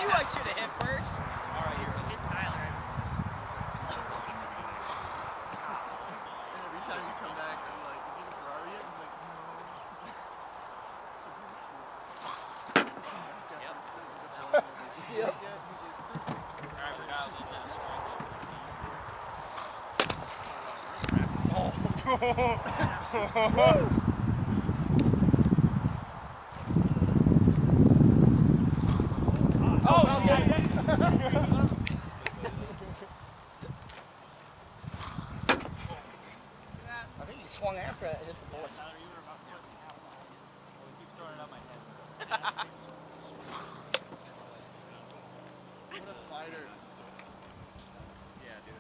knew I should have hit first. All right, you're hit Tyler. Every time you come back, I'm like, you get a Ferrari yet? He's like, no. Yep. Alright, we're dialed in now. I think he swung after it and hit the board. Keep throwing it up my head. What a fighter. Yeah, dude.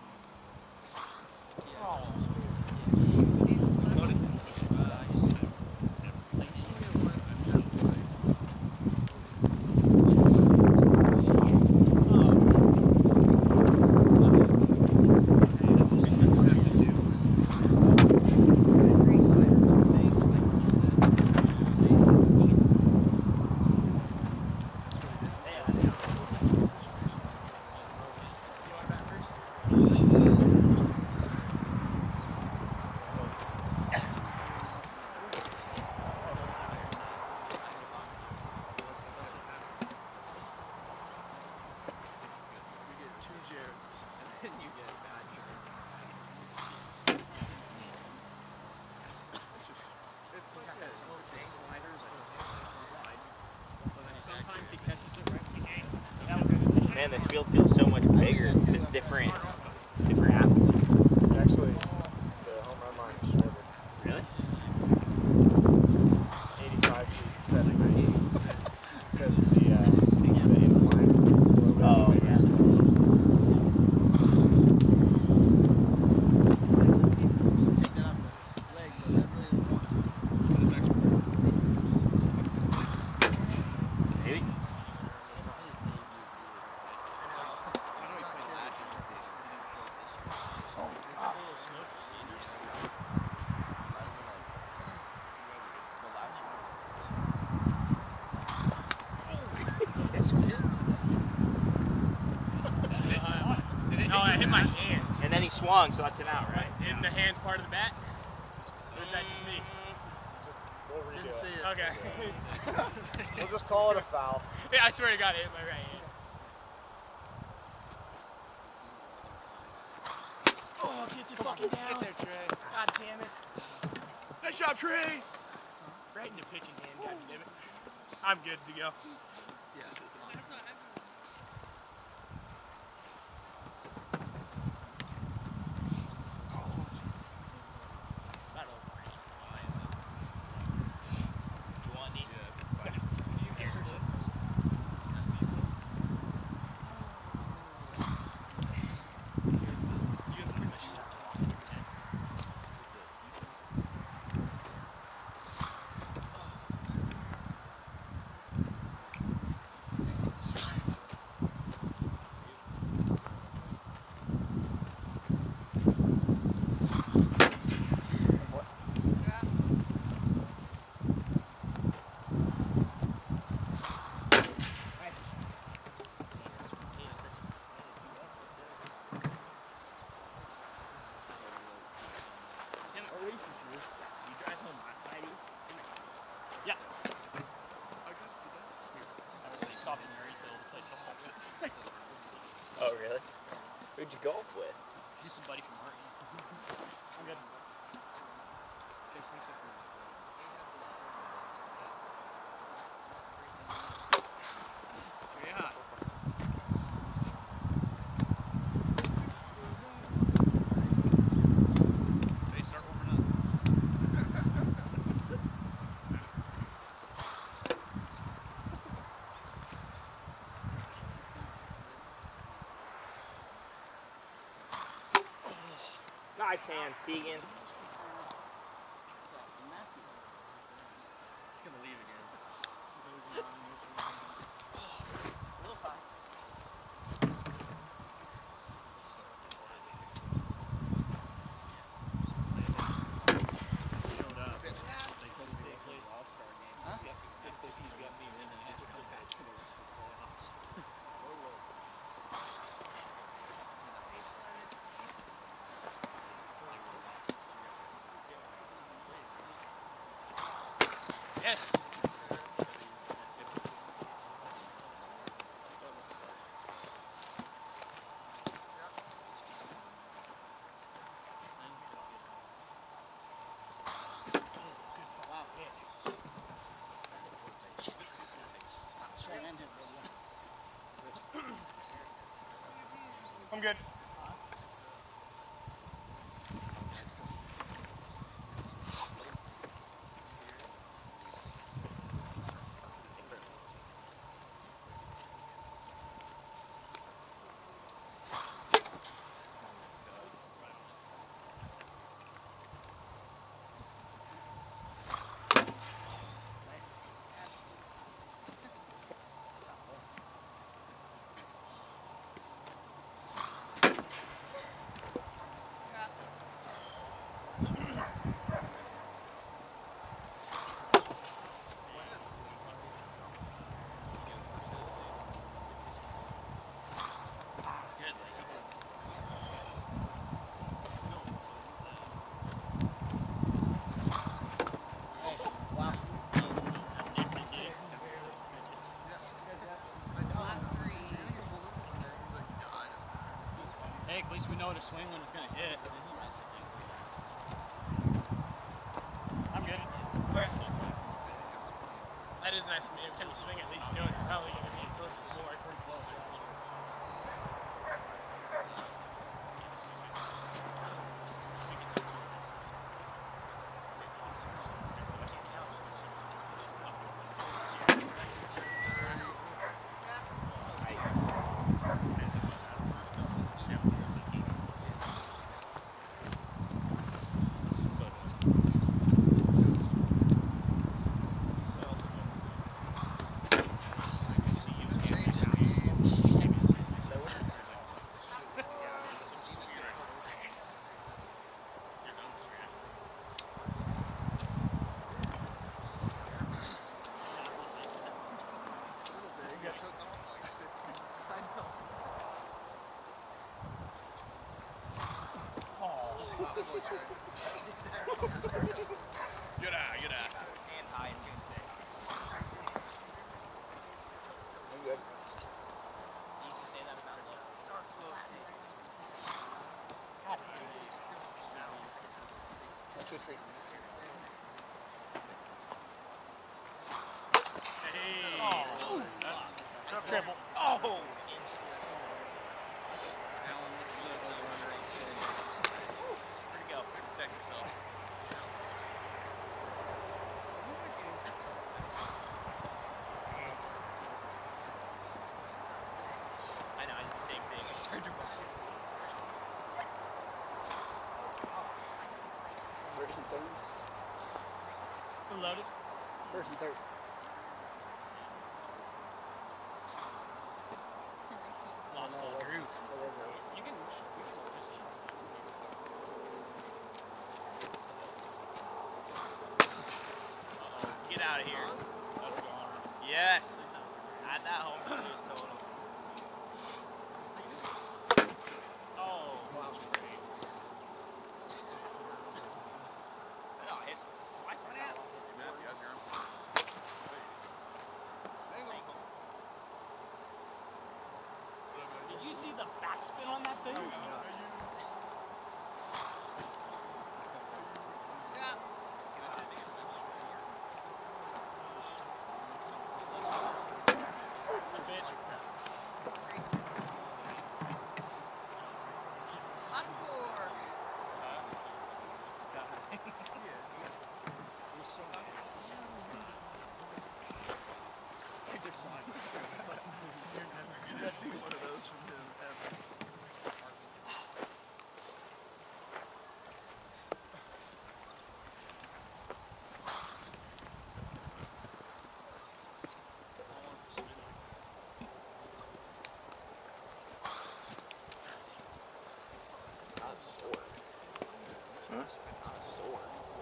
Man, this field feels so much bigger. It's different atmosphere. Actually, the home run line is shorter. Really? 85 feet instead of 90. Because the line. Oh, yeah. No, I hit my hands. And then he swung, so that's an out, right? In the hands part of the bat? Or is that just me? We'll redo Didn't see it. it. Okay. We'll just call it a foul. Yeah, I swear to God, I hit my right hand. Oh, get the fucking down. Get there, Trey. God damn it. Nice job, Trey. Right in the pitching hand, God damn it. I'm good to go. Yeah. Oh, really? Who'd you golf with? He's somebody from Martin. I'm good. Yeah. They start warming up. Nice hands, Keegan. He's gonna leave again. Showed up. They told me they played all-star games. Huh? He's got me winning. Yes. I'm good. Hey, at least we know to swing when it's going to hit. I'm good. That is nice of me. Every time you swing, at least you know it's probably going to be close to the floor. Pretty close, right? Good eye, good eye. And high and Tuesday. I'm good. You used to say that about the dark flow. One, two, three. Hey. Oh. Triple. Oh. Where'd it go? Protect yourself. I know, I did the same thing. I started to rush it. First and third. Loaded. First and third. Lost the groove. You can. Get out of here. That's gone. Yes. Add that home to his total. Oh. Wow. No, hit twice on that. Did you see the backspin on that thing? I've seen one of those from him ever. Not sore. Huh? Not sore.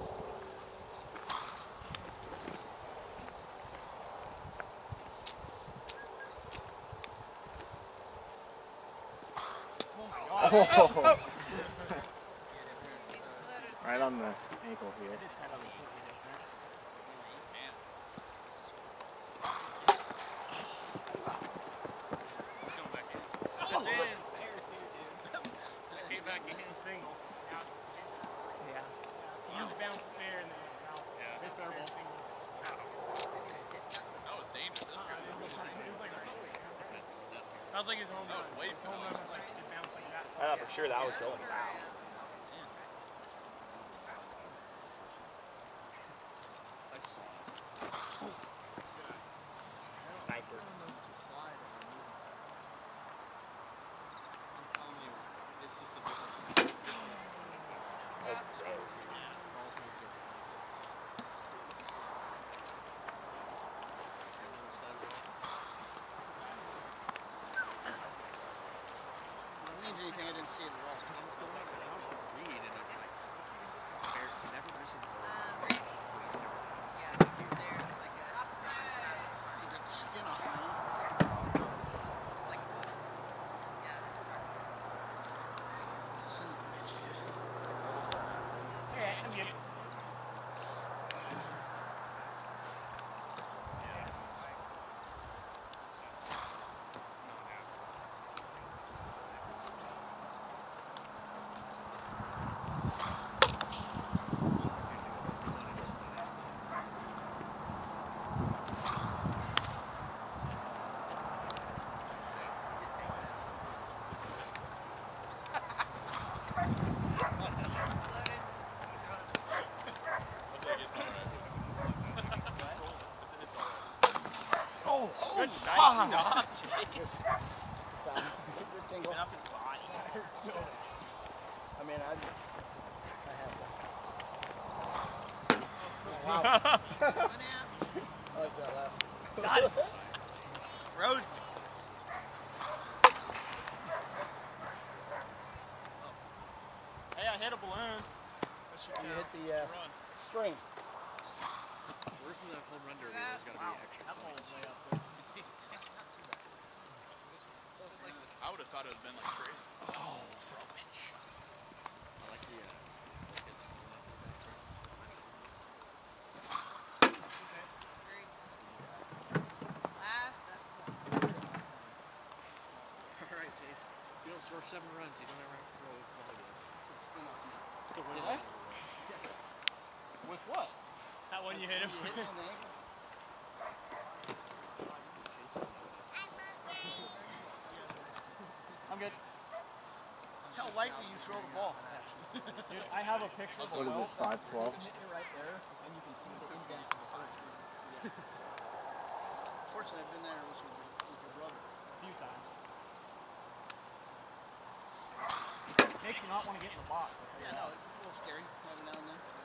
Oh. Right on the ankle here. Sounds like his home run. Home run, like, it bounced like that. I thought for sure that was going foul. I saw it. Sniper. Those to slide underneath. I'm telling you, it's just a different. That's gross. Balls move differently. If it means anything, I didn't see it at all. You got the skin off, man. Yeah, I'm good. Good stop, Just good single. Up his body. I mean, I have that. Wow. I like that laugh. Got it. Froze me. Hey, I hit a balloon. You hit the string. Worse than that home run derby, there's got to be extra. That ball was way up there. I would have thought it would have been like crazy. Oh, son of a bitch. I like the kids. Alright, Chase. You don't score 7 runs, you don't ever have to throw a ball again. It's a win. Did I? With what? That one you hit him? You hit on the ankle. I'm good. That's how lightly you throw the ball. Dude, I have a picture of a well. 512? Right there, and you can see the indents of the first. Fortunately, I've been there with the rubber. A few times. Makes you not want to get in the box. Yeah, no, it's a little scary every now and then.